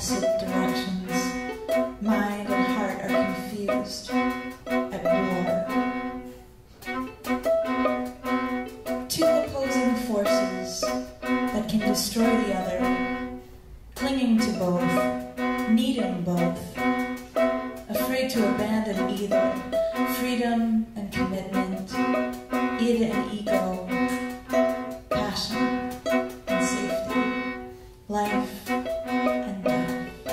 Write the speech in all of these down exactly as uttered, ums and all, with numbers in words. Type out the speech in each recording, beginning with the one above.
opposite directions. Mind and heart are confused, at war. Two opposing forces that can destroy the other, clinging to both, needing both, afraid to abandon either, freedom and commitment, id and ego, passion and safety, life and death.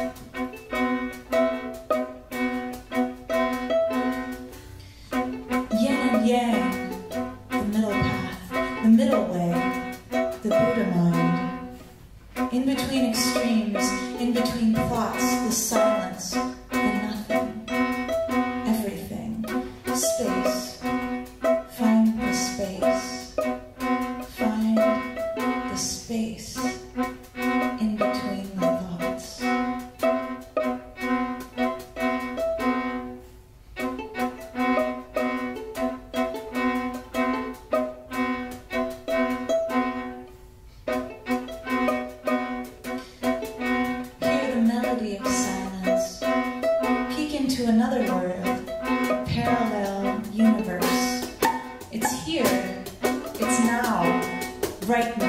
Yin and yang, the middle path, the middle way, the Buddha mind. In between extremes, in between thoughts, the silence, the nothing, everything, space. Find the space. Find the space in between the thoughts. Hear the melody of silence. Peek into another world, a parallel universe. It's here. It's now. Right now.